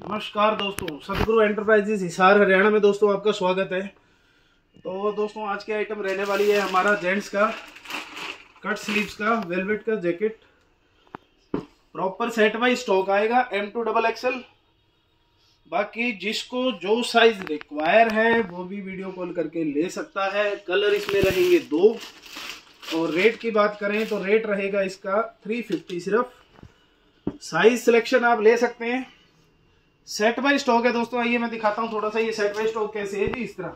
नमस्कार दोस्तों, सतगुरु एंटरप्राइजेज हिसार हरियाणा में दोस्तों आपका स्वागत है। तो दोस्तों आज की आइटम रहने वाली है हमारा जेंट्स का कट स्लीव्स का वेलवेट का jacket. Proper set wise stock आएगा M2 XXL। बाकी जिसको जो साइज रिक्वायर है वो भी वीडियो कॉल करके ले सकता है। कलर इसमें रहेंगे 2 और रेट की बात करें तो रेट रहेगा इसका 350 सिर्फ। साइज सिलेक्शन आप ले सकते हैं। सेट बाई स्टॉक है दोस्तों। आइए मैं दिखाता हूं थोड़ा सा ये सेट बाई स्टॉक कैसे है जी। इस तरह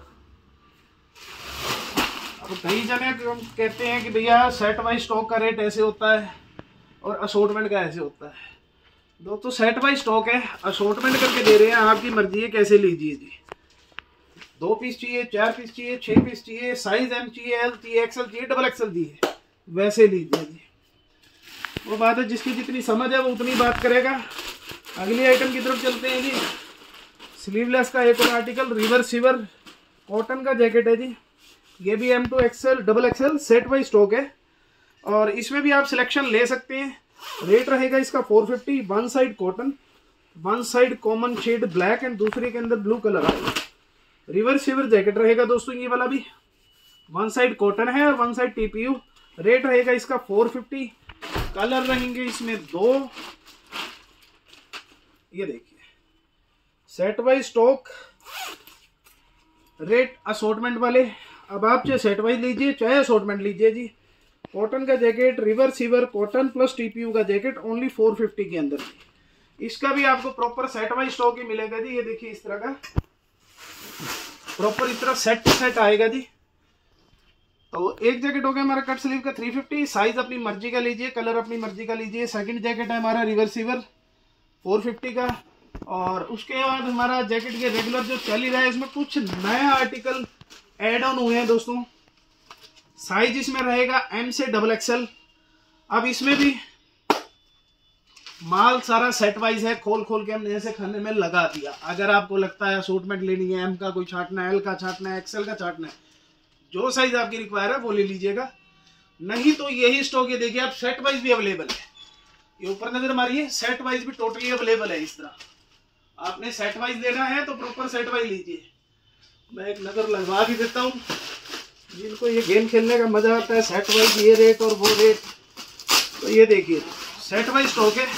अब कई जने कहते हैं कि भैया सेट बाई स्टॉक का रेट ऐसे होता है और असॉर्टमेंट का ऐसे होता है। दोस्तों सेट बाई स्टॉक है, असॉर्टमेंट करके दे रहे हैं, आपकी मर्जी है कैसे लीजिए जी। 2 पीस चाहिए, 4 पीस चाहिए, 6 पीस चाहिए, साइज M चाहिए, L चाहिए, XL चाहिए, XXL चाहिए, वैसे लीजिए जी। वो बात है जिसकी जितनी समझ है वो उतनी बात करेगा। अगली आइटम की तरफ चलते हैं जी। स्लीवलेस का एक और आर्टिकल रिवर्सिबल कॉटन का जैकेट है जी। ये भी M2 XXL set wise stock है और इसमें भी आप सिलेक्शन ले सकते हैं। रेट रहेगा इसका 450। One side cotton, one side common shade black and दूसरे के अंदर ब्लू कलर आएगा। रिवर्सिबल जैकेट रहेगा दोस्तों ये वाला भी। वन साइड कॉटन है और वन साइड TPU। रेट रहेगा इसका 450। कलर रहेंगे इसमें 2। ये देखिए set wise stock, rate assortment वाले। अब आप चाहे सेट वाइज लीजिए चाहे असॉर्टमेंट लीजिए जी। कॉटन का jacket reversible cotton plus TPU का जैकेट ओनली 450 के अंदर। इसका भी आपको प्रॉपर सेट वाइज स्टॉक ही मिलेगा जी। ये देखिए इस तरह का प्रॉपर इस तरह सेट टू सेट आएगा जी। तो एक जैकेट हो गया हमारा कट स्लीव का 350। साइज अपनी मर्जी का लीजिए, कलर अपनी मर्जी का लीजिए। सेकंड जैकेट है हमारा रिवर्सिबल 450 का। और उसके बाद हमारा जैकेट के रेगुलर जो चल ही रहा है इसमें कुछ नया आर्टिकल ऐड ऑन हुए हैं दोस्तों। साइज इसमें रहेगा M से XXL। अब इसमें भी माल सारा सेट वाइज है। खोल खोल के हमने ऐसे खाने में लगा दिया। अगर आपको लगता है असॉर्टमेंट लेनी है, M का कोई छाटना है, L का छाटना है, XL का छाटना है, जो साइज आपकी रिक्वायर है वो ले लीजिएगा। नहीं तो यही स्टॉक ये देखिए आप सेट वाइज भी अवेलेबल है। ये ऊपर नजर मारिए, सेट वाइज भी टोटली अवेलेबल है। इस तरह आपने सेट वाइज लेना है तो प्रॉपर सेट वाइज लीजिए। मैं एक नजर लगवा भी देता हूँ जिनको ये गेम खेलने का मजा आता है। सेट वाइज ये रेट और वो रेट, तो ये देखिए सेट वाइज स्टॉक है।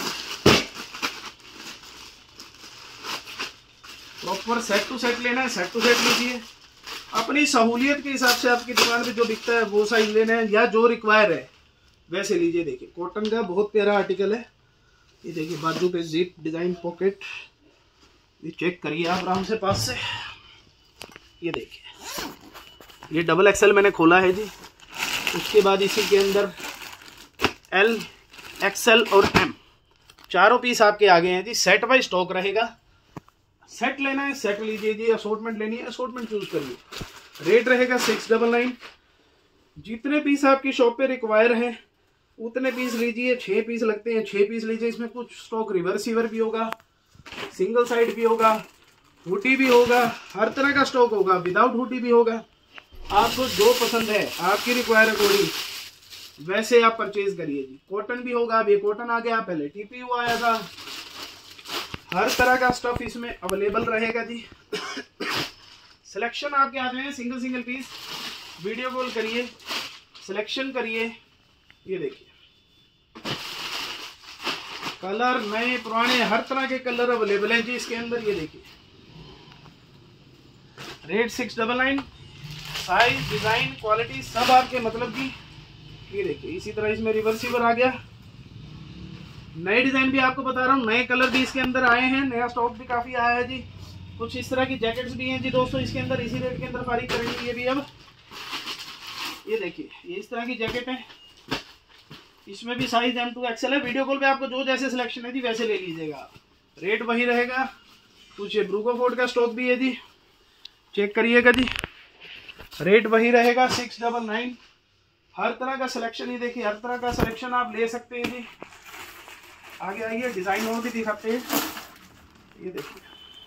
प्रॉपर सेट टू सेट लेना है, सेट टू सेट लीजिए। अपनी सहूलियत के हिसाब से आपकी दुकान पे जो बिकता है वो साइज लेना है या जो रिक्वायर है वैसे लीजिए। देखिए कॉटन का बहुत प्यारा आर्टिकल है। ये देखिए बाजू पे जिप डिजाइन पॉकेट, ये चेक करिए आप आराम से पास से। ये देखिए ये XXL मैंने खोला है जी। उसके बाद इसी के अंदर L, XL और M चारों पीस आपके आगे हैं जी। सेट वाइज स्टॉक रहेगा। सेट लेना है सेट लीजिए जी। असॉर्टमेंट लेनी है असॉर्टमेंट चूज करिए। रेट रहेगा 699। जितने पीस आपकी शॉप पे रिक्वायर है उतने पीस लीजिए। 6 पीस लगते हैं, 6 पीस लीजिए। इसमें कुछ स्टॉक रिवर्सिबल भी होगा, सिंगल साइड भी होगा, हुडी भी होगा, हर तरह का स्टॉक होगा, विदाउट हुडी भी होगा। आपको जो पसंद है आपकी रिक्वायर अकॉर्डिंग वैसे आप परचेज करिए जी। कॉटन भी होगा, अब ये कॉटन आ गया, पहले TPU आया था। हर तरह का स्टफ इसमें अवेलेबल रहेगा जी। सिलेक्शन आपके हाथ में है, single single piece. Video call करिए, सिलेक्शन करिए। ये देखिए कलर नए पुराने हर तरह के कलर अवेलेबल हैं जी इसके अंदर। ये देखिए रेट 699। साइज डिजाइन क्वालिटी सब आपके मतलब की। ये देखिए इसी तरह इसमें रिवर्सिबल आ गया। नए डिजाइन भी आपको बता रहा हूँ, नए कलर भी इसके अंदर आए हैं, नया स्टॉक भी काफी आया है जी। कुछ इस तरह की जैकेट्स भी हैं जी दोस्तों इसके अंदर। इसी रेट के अंदर फारिग करेंगे ये भी। अब ये देखिए ये इस तरह की जैकेट है। इसमें भी साइज M2 XL है। वीडियो कॉल पे आपको जो जैसे सिलेक्शन है जी वैसे ले लीजिएगा। रेट वही रहेगा। कुछ ये ब्रूकोफोर्ड का स्टॉक भी है जी, चेक करिएगा जी। रेट वही रहेगा 699। हर तरह का सिलेक्शन, ये देखिए हर तरह का सिलेक्शन आप ले सकते हैं जी। आगे आइए डिजाइन और भी दिखाते हैं। ये देखिए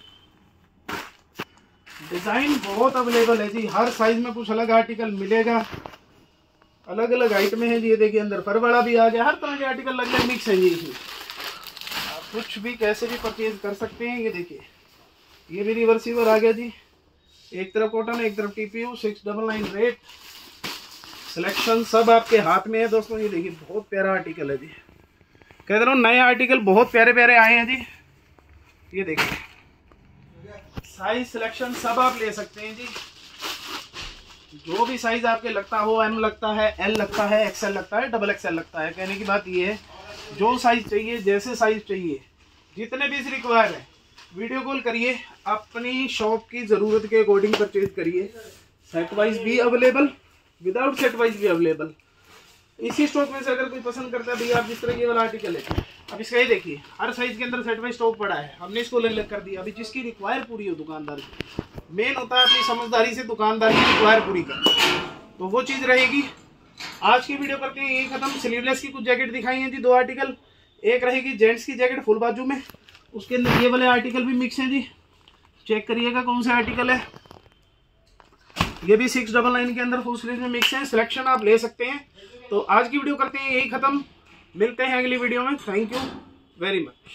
डिजाइन बहुत अवेलेबल है जी। हर साइज में कुछ अलग आर्टिकल मिलेगा। अलग अलग आइटमें हैं जी। ये देखिए अंदर फर वाला भी आ गया। हर तरह के आर्टिकल अलग अलग मिक्स है जी इसमें। कुछ भी कैसे भी परचेज कर सकते हैं। ये देखिए, ये भी रिवर्सिबल आ गया जी। एक तरफ कॉटन, एक तरफ TPU, 699 रेट। सिलेक्शन सब आपके हाथ में है दोस्तों। ये देखिए, बहुत प्यारा आर्टिकल है जी। कह रहा हूँ, नए आर्टिकल बहुत प्यारे प्यारे आए हैं जी। ये देखिए, साइज सिलेक्शन सब आप ले सकते हैं जी। जो भी साइज आपके लगता हो, M लगता है, L लगता है, XL लगता है, XXL लगता है। कहने की बात ये है, जो साइज चाहिए, जैसे साइज चाहिए, जितने भी रिक्वायर है, वीडियो कॉल करिए, अपनी शॉप की ज़रूरत के अकॉर्डिंग परचेज करिए। सेट वाइज भी अवेलेबल, विदाउट सेट वाइज भी अवेलेबल। इसी स्टॉक में से अगर कोई पसंद करता है भैया, आप जिस तरह ये वाला आर्टिकल है, अब इसका ये देखिए, हर साइज के अंदर सेट वाइज स्टॉक पड़ा है, हमने इसको अलग कर दिया। अभी जिसकी रिक्वायर पूरी हो दुकानदार की, मेन होता है अपनी समझदारी से दुकानदार की रिक्वायर पूरी करना, तो वो चीज़ रहेगी। आज की वीडियो करके यही खत्म। स्लीवलेस की कुछ जैकेट दिखाई हैं जी, 2 आर्टिकल। एक रहेगी जेंट्स की जैकेट फुल बाजू में, उसके अंदर ये वाले आर्टिकल भी मिक्स हैं जी। चेक करिएगा कौन सा आर्टिकल है। ये भी 699 के अंदर फुल स्लीव में मिक्स है। सिलेक्शन आप ले सकते हैं। तो आज की वीडियो करते हैं यही खत्म। मिलते हैं अगली वीडियो में। Thank you very much.